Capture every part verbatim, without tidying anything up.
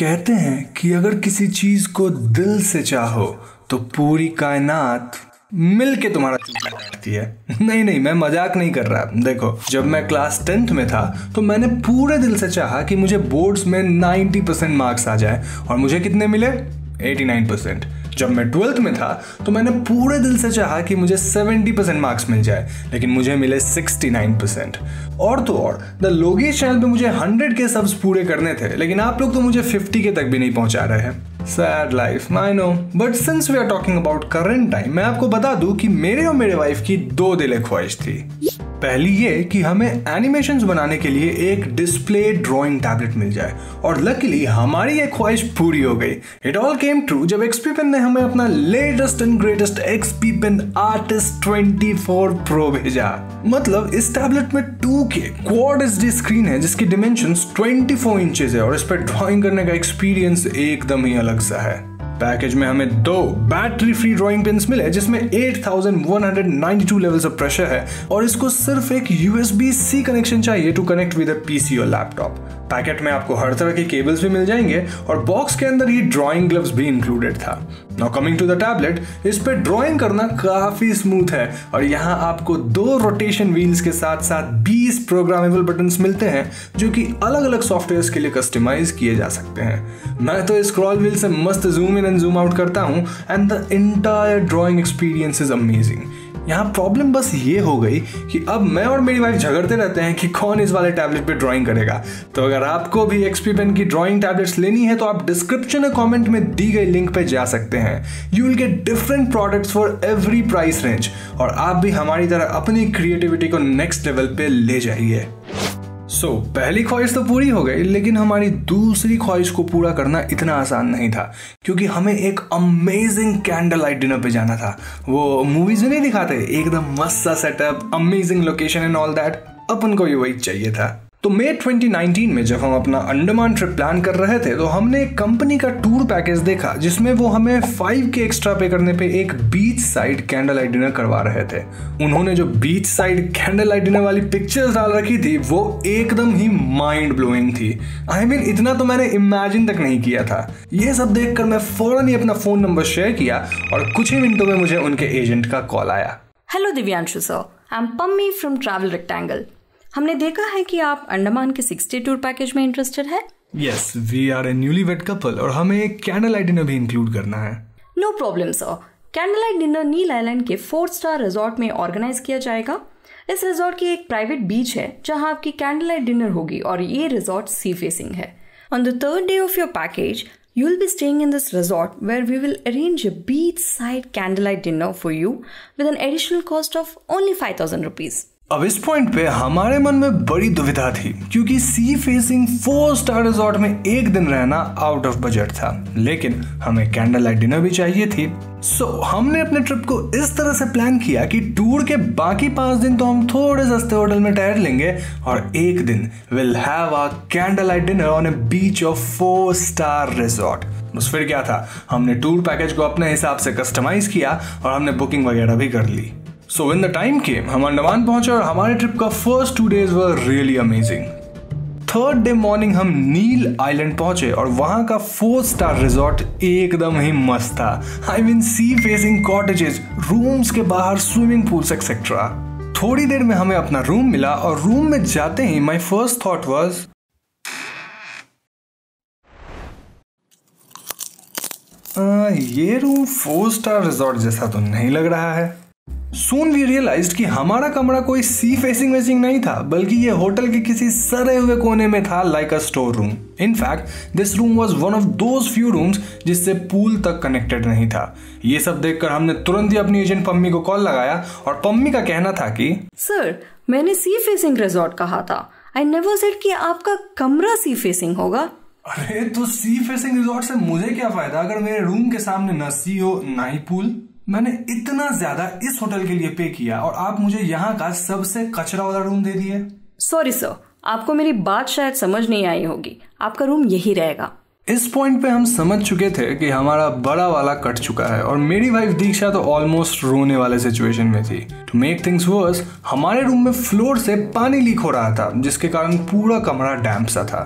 कहते हैं कि अगर किसी चीज को दिल से चाहो तो पूरी कायनात मिल के तुम्हारा चूल्हा करती है। नहीं नहीं मैं मजाक नहीं कर रहा। देखो, जब मैं क्लास टेंथ में था तो मैंने पूरे दिल से चाहा कि मुझे बोर्ड्स में नब्बे परसेंट मार्क्स आ जाए और मुझे कितने मिले? नवासी परसेंट। जब मैं ट्वेल्थ में था तो मैंने पूरे दिल से चाहा कि मुझे सत्तर परसेंट मार्क्स मिल जाए, लेकिन मुझे मिले उनहत्तर परसेंट। और तो और द लोगेश चैनल पे मुझे सौ के सब्स पूरे करने थे, लेकिन आप लोग तो मुझे पचास के तक भी नहीं पहुंचा रहे हैं। Sad life, I know, but since we are talking about current time, मैं आपको बता दूं कि मेरे और मेरे वाइफ की दो दिल ख्वाहिश थी। पहली ये कि हमें एनिमेशंस बनाने के लिए एक डिस्प्ले ड्राइंग टैबलेट मिल जाए, और लकीली हमारी ये ख्वाहिश पूरी हो गई। इट ऑल केम ट्रू जब एक्सपी पेन ने हमें अपना latest and greatest XP pen artist चौबीस प्रो भेजा। मतलब इस टैबलेट में टू के क्वाड एचडी स्क्रीन है जिसकी डिमेंशंस चौबीस इंचेस है, और इस पर ड्राइंग करने का एक्सपीरियंस एकदम ही अलग सा है। पैकेज में हमें दो बैटरी फ्री ड्राइंग पेन्स मिले जिसमें आठ हज़ार एक सौ बानवे लेवल्स ऑफ प्रेशर है, और इसको सिर्फ एक यूएसबी सी कनेक्शन चाहिए to connect with a PC और लैपटॉप। पैकेट में आपको हर तरह के केबल्स भी मिल जाएंगे और बॉक्स के अंदर ही ड्राइंग ग्लव्स भी इंक्लूडेड था। Now coming to the tablet, इस पे ड्राइंग करना काफी स्मूथ है, और यहाँ आपको दो रोटेशन व्हील्स के साथ साथ बीस प्रोग्रामेबल बटन्स मिलते हैं जो कि अलग अलग सॉफ्टवेयर्स के लिए कस्टमाइज किए जा सकते हैं। मैं तो स्क्रॉल व्हील से मस्त zoom in and zoom out करता हूँ, and the entire drawing experience is amazing. यहाँ प्रॉब्लम बस ये हो गई कि अब मैं और मेरी वाइफ झगड़ते रहते हैं कि कौन इस वाले टैबलेट पे ड्राइंग करेगा। तो अगर आपको भी एक्सपी पेन की ड्राइंग टैबलेट्स लेनी है तो आप डिस्क्रिप्शन और कमेंट में दी गई लिंक पे जा सकते हैं। You will get different products for every price range, और आप भी हमारी तरह अपनी क्रिएटिविटी को नेक्स्ट लेवल पे ले जाइए। सो so, पहली ख्वाहिश तो पूरी हो गई, लेकिन हमारी दूसरी ख्वाहिश को पूरा करना इतना आसान नहीं था, क्योंकि हमें एक अमेजिंग कैंडल लाइट डिनर पे जाना था। वो मूवीज में नहीं दिखाते, एकदम मस्त सा setup, amazing location and all that, अपन को भी वही चाहिए था। तो मई दो हज़ार उन्नीस में जब हम अपना अंडमान ट्रिप प्लान कर रहे थे तो हमने एक कंपनी का टूर पैकेज देखा जिसमें वो हमें फाइव के एक्स्ट्रा पे करने पे एक beach side candle light dinner करवा रहे थे। उन्होंने जो beach side candle light dinner वाली पिक्चर्स डाल रखी थी वो एकदम ही माइंड ब्लोइंग थी। आई मीन इतना तो मैंने इमेजिन तक नहीं किया था। ये सब देखकर मैं फौरन ही अपना फोन नंबर शेयर किया और कुछ ही मिनटों में मुझे उनके एजेंट का कॉल आया। Hello Divyanshu sir, I am Pammi from travel rectangle. हमने देखा है कि आप अंडमान के साठ टूर पैकेज में इंटरेस्टेड है। Yes, we are a newly wed couple और हमें एक कैंडल लाइट डिनर भी इंक्लूड करना है। No problem sir, candle light dinner Neil island के फोर स्टार रिजॉर्ट में ऑर्गेनाइज किया जाएगा। इस रिजॉर्ट की एक प्राइवेट बीच है जहां आपकी कैंडल लाइट डिनर होगी, और ये रिजॉर्ट सी फेसिंग है। On the third day of your package you will be staying in this resort where we will arrange a beachside candlelight dinner for you with an additional cost of only five thousand rupees. अब इस point पे हमारे मन में बड़ी दुविधा थी, क्योंकि sea facing four star resort में एक दिन रहना आउट ऑफ बजट था, लेकिन हमें कैंडल लाइट डिनर भी चाहिए थी। सो so, हमने अपने ट्रिप को इस तरह से प्लान किया कि टूर के बाकी पांच दिन तो हम थोड़े सस्ते होटल में ठहर लेंगे, और एक दिन will have a candle light dinner on a beach of four star resort. बस फिर क्या था, हमने टूर पैकेज को अपने हिसाब से कस्टमाइज किया और हमने बुकिंग वगैरह भी कर ली। So when the time came, हम अंडमान पहुंचे और हमारे ट्रिप का first two days were really amazing. Third day morning हम नील आइलैंड पहुंचे और वहां का फोर स्टार रिजॉर्ट एकदम ही मस्त था। I mean sea facing cottages, rooms के बाहर स्विमिंग पूल्स एक्सेट्रा। थोड़ी देर में हमें अपना रूम मिला, और रूम में जाते ही माय फर्स्ट थॉट वाज ये रूम फोर स्टार रिजॉर्ट जैसा तो नहीं लग रहा है। Soon we realized कि हमारा कमरा कोई सी फेसिंग वेसिंग नहीं था, बल्कि ये होटल के किसी सड़े हुए कोने में था, like a store room. In fact this room was one of those few rooms जिससे पूल तक कनेक्टेड नहीं था। ये सब देखकर हमने तुरंत ही अपनी एजेंट पम्मी को कॉल लगाया, और पम्मी का कहना था कि सर, मैंने सी फेसिंग रिजॉर्ट कहा था, आई नेवर सेड कि आपका कमरा सी फेसिंग होगा। अरे तो सी फेसिंग रिजॉर्ट से मुझे क्या फायदा अगर मेरे रूम के सामने न सी हो ना ही पूल। मैंने इतना ज्यादा इस होटल के लिए पे किया और आप मुझे यहाँ का सबसे कचरा वाला रूम दे दिए। सॉरी सर, आपको मेरी बात शायद समझ नहीं आई होगी। आपका रूम यही रहेगा। इस पॉइंट पे हम समझ चुके थे कि हमारा बड़ा वाला कट चुका है, और मेरी वाइफ दीक्षा तो ऑलमोस्ट रोने वाले सिचुएशन में थी। टू मेक थिंग्स वर्स, हमारे रूम में फ्लोर से पानी लीक हो रहा था, जिसके कारण पूरा कमरा डैम्प सा था।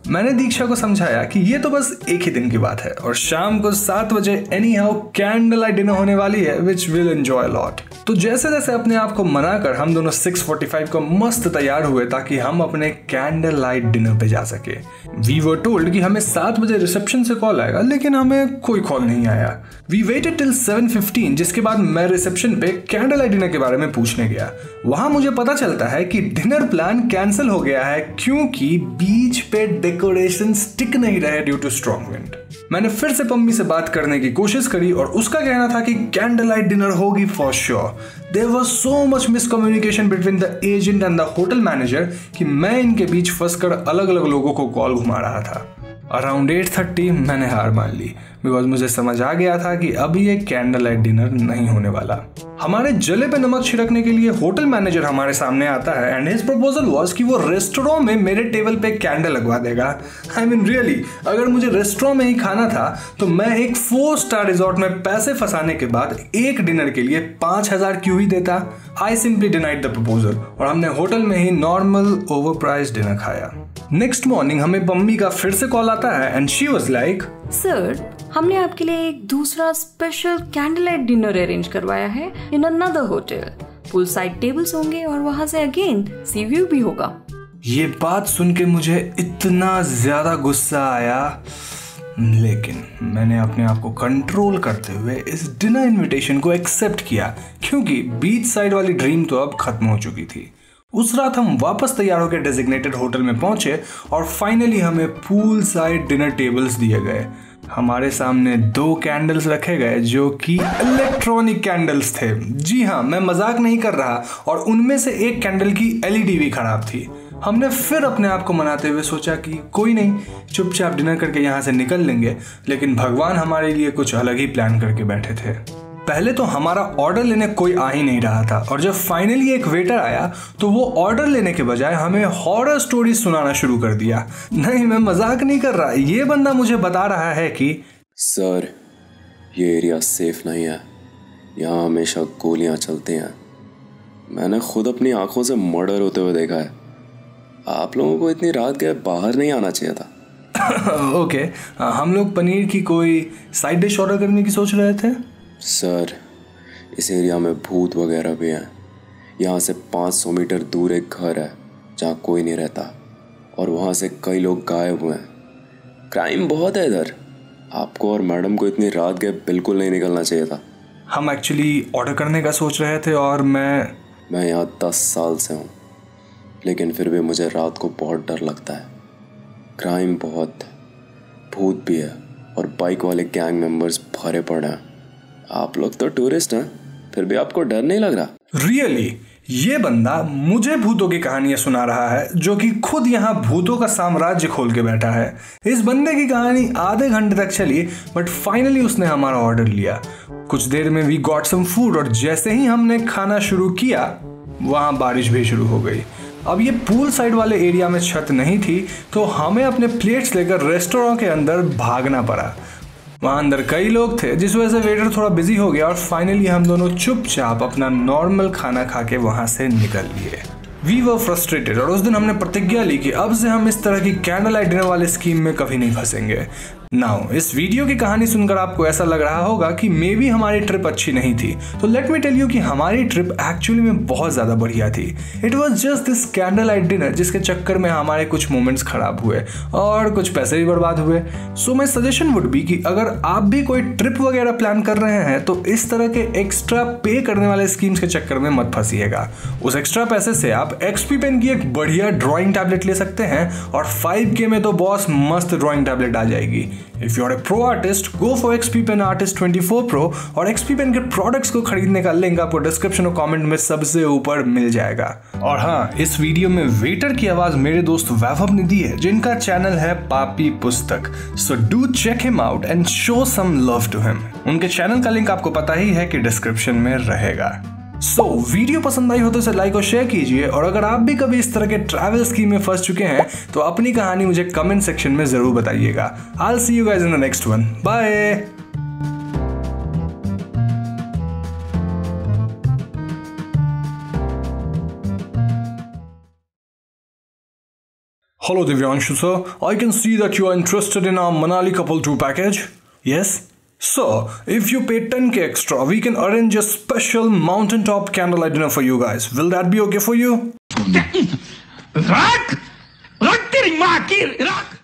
मैंने दीक्षा को समझाया कि ये तो बस एक ही दिन की बात है और शाम को सात बजे anyhow candle light dinner होने वाली है विच विल एंजॉय लॉट। तो जैसे जैसे अपने आप को मनाकर हम दोनों सिक्स फोर्टी फाइव को मस्त तैयार हुए ताकि हम अपने कैंडल लाइट डिनर पे जा सके। वी वर टोल्ड कि हमें सात बजे रिसेप्शन से कॉल आएगा, लेकिन हमें कोई कॉल नहीं आया। We waited till seven fifteen, जिसके बाद मैं रिसेप्शन पे कैंडल लाइट डिनर के बारे में पूछने गया। वहां मुझे पता चलता है कि डिनर प्लान कैंसिल हो गया है क्योंकि बीच पे डेकोरेशन टिक नहीं रहे ड्यू टू स्ट्रॉन्ग विंड। मैंने फिर से पम्मी से बात करने की कोशिश करी और उसका कहना था कि कैंडल लाइट डिनर होगी for sure. There was so much miscommunication between the agent and the hotel manager कि मैं इनके बीच फंसकर अलग अलग लोगों को कॉल घुमा रहा था। अराउंड एट थर्टी मैंने हार मान ली बिकॉज मुझे समझ आ गया था कि अभी ये कैंडल लाइट डिनर नहीं होने वाला। हमारे जले पे नमक छिड़कने के लिए होटल मैनेजर हमारे सामने आता है एंड हिज प्रपोजल वाज कि वो रेस्टोरेंट में मेरे टेबल पे कैंडल लगवा देगा। आई मीन रियली, अगर मुझे रेस्टोरेंट में ही खाना था तो मैं एक फोर स्टार रिजॉर्ट में पैसे फंसाने के बाद एक डिनर के लिए पांच हजार क्यों ही देता। I simply denied the proposal और हमने होटल में ही नॉर्मल ओवर प्राइस डिनर खाया। नेक्स्ट मॉर्निंग हमें पम्मी का फिर से कॉल आता है and she was like, sir हमने आपके लिए एक दूसरा special candle light dinner arrange करवाया है in another hotel. Pool side tables होंगे और वहां से अगेन सी व्यू भी होगा। ये बात सुन के मुझे इतना ज्यादा गुस्सा आया, लेकिन मैंने अपने आप को कंट्रोल करते हुए इस डिनर इनविटेशन को एक्सेप्ट किया क्योंकि बीच साइड वाली ड्रीम तो अब खत्म हो चुकी थी। उस रात हम वापस तैयार होकर डेजिग्नेटेड होटल में पहुंचे और फाइनली हमें पूल साइड डिनर टेबल्स दिए गए। हमारे सामने दो कैंडल्स रखे गए जो कि इलेक्ट्रॉनिक कैंडल्स थे। जी हाँ, मैं मजाक नहीं कर रहा। और उनमें से एक कैंडल की एलईडी भी खराब थी। हमने फिर अपने आप को मनाते हुए सोचा कि कोई नहीं, चुपचाप डिनर करके यहाँ से निकल लेंगे, लेकिन भगवान हमारे लिए कुछ अलग ही प्लान करके बैठे थे। पहले तो हमारा ऑर्डर लेने कोई आ ही नहीं रहा था और जब फाइनली एक वेटर आया तो वो ऑर्डर लेने के बजाय हमें हॉरर स्टोरी सुनाना शुरू कर दिया। नहीं, मैं मजाक नहीं कर रहा। ये बंदा मुझे बता रहा है कि सर ये एरिया सेफ नहीं है, यहाँ हमेशा गोलियाँ चलती हैं। मैंने खुद अपनी आंखों से मर्डर होते हुए देखा है। आप लोगों को इतनी रात के बाहर नहीं आना चाहिए था। ओके, हम लोग पनीर की कोई साइड डिश ऑर्डर करने की सोच रहे थे। सर इस एरिया में भूत वगैरह भी हैं। यहाँ से पाँच सौ मीटर दूर एक घर है जहाँ कोई नहीं रहता और वहाँ से कई लोग गायब हुए हैं। क्राइम बहुत है इधर। आपको और मैडम को इतनी रात के बिल्कुल नहीं निकलना चाहिए था। हम एक्चुअली ऑर्डर करने का सोच रहे थे और मैं मैं यहाँ दस साल से हूँ, लेकिन फिर भी मुझे रात को बहुत डर लगता है। क्राइम बहुत, भूत भी है और बाइक वाले गैंग मेंबर्स भरे पड़े हैं। आप लोग तो टूरिस्ट हैं, फिर भी आपको डर नहीं लग रहा? Really really? ये बंदा मुझे भूतों की कहानियां सुना रहा है जो कि खुद यहाँ भूतों का साम्राज्य खोल के बैठा है। इस बंदे की कहानी आधे घंटे तक चली बट फाइनली उसने हमारा ऑर्डर लिया। कुछ देर में वी गॉट सम फूड और जैसे ही हमने खाना शुरू किया वहाँ बारिश भी शुरू हो गई। अब ये पूल साइड वाले एरिया में छत नहीं थी तो हमें अपने प्लेट्स लेकर रेस्टोरेंट के अंदर भागना पड़ा। वहाँ अंदर कई लोग थे जिस वजह से वेटर थोड़ा बिजी हो गया और फाइनली हम दोनों चुपचाप अपना नॉर्मल खाना खा के वहाँ से निकल लिए। वी वर फ्रस्ट्रेटेड और उस दिन हमने प्रतिज्ञा ली कि अब से हम इस तरह की कैंडल लाइट डिनर वाले स्कीम में कभी नहीं फंसेंगे। नाउ इस वीडियो की कहानी सुनकर आपको ऐसा लग रहा होगा कि मे बी हमारी ट्रिप अच्छी नहीं थी, तो लेट मी टेल यू कि हमारी ट्रिप एक्चुअली में बहुत ज्यादा बढ़िया थी। It was just this candle light dinner जिसके चक्कर में हमारे कुछ मोमेंट्स खराब हुए और कुछ पैसे भी बर्बाद हुए। So my suggestion would be कि अगर आप भी कोई ट्रिप वगैरह प्लान कर रहे हैं तो इस तरह के एक्स्ट्रा पे करने वाले स्कीम्स के चक्कर में मत फंसिएगा। उस एक्स्ट्रा पैसे से आप एक्सपी पेन की एक बढ़िया ड्राइंग टैबलेट ले सकते हैं और फाइव के में तो बॉस मस्त ड्राइंग टैबलेट आ जाएगी। If you are a pro artist, go for X P Pen Artist twenty four Pro और X P Pen के प्रोडक्ट्स को खरीदने का लिंक आपको डिस्क्रिप्शन और कमेंट में सबसे ऊपर मिल जाएगा। और हाँ, इस वीडियो में वेटर की आवाज मेरे दोस्त वैभव ने दी है जिनका चैनल है Papi Pustak. So do check him out and show some love to him. उनके चैनल का लिंक आपको पता ही है कि डिस्क्रिप्शन में रहेगा। सो so, वीडियो पसंद आई हो तो इसे लाइक और शेयर कीजिए और अगर आप भी कभी इस तरह के ट्रैवल स्कीम में फंस चुके हैं तो अपनी कहानी मुझे कमेंट सेक्शन में जरूर बताइएगा। I'll see you guys in the next one. Bye. Hello Divyanshu sir, I can see that you are interested in our Manali couple tour package. Yes? So, if you pay ten k extra, we can arrange a special mountaintop candlelight dinner for you guys. Will that be okay for you? Rock! Rock तेरी माँ की rock!